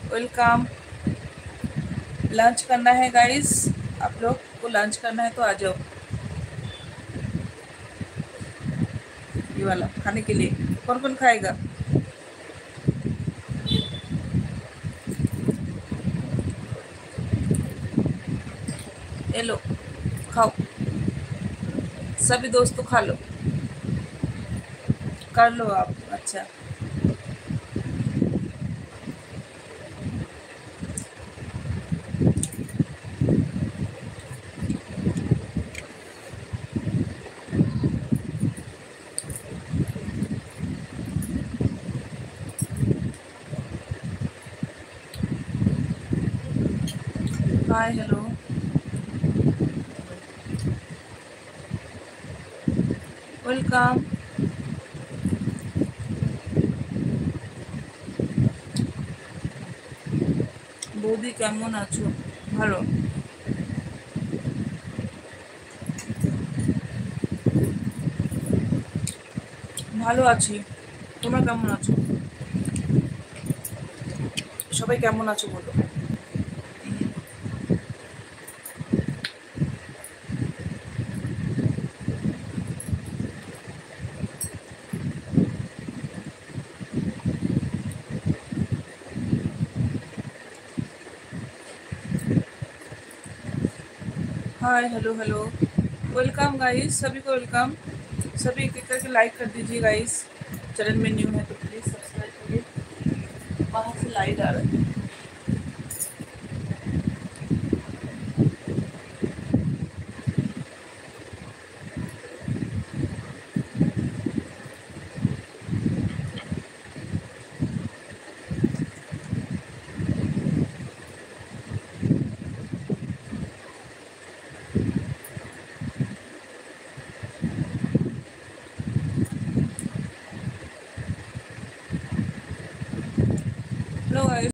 Welcome. Lunch करना है guys, आप लोग को लंच करना है तो आ जाओ ये वाला खाने के लिए। कौन कौन खाएगा? ये लो, खाओ, सभी दोस्तों खा लो। कर लो आप। अच्छा, हाय हेलो, वेलकम। বৌদি কেমন আছো? ভালো, ভালো আছি। তোমরা কেমন আছো? সবাই কেমন আছো বলো। Hi hello hello, welcome guys, सभी को वेलकम। सभी एक एक करके लाइक कर दीजिए गाइस। चैनल में न्यू है तो प्लीज़ सब्सक्राइब करिए। बाहर से लाइट आ रहा है।